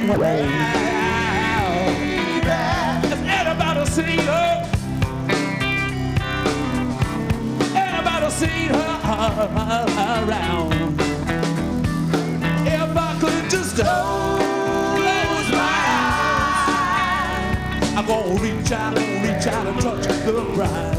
way. Has anybody seen her? Anybody seen her around? If I could just close my eyes, I'm gonna reach out and touch the ground.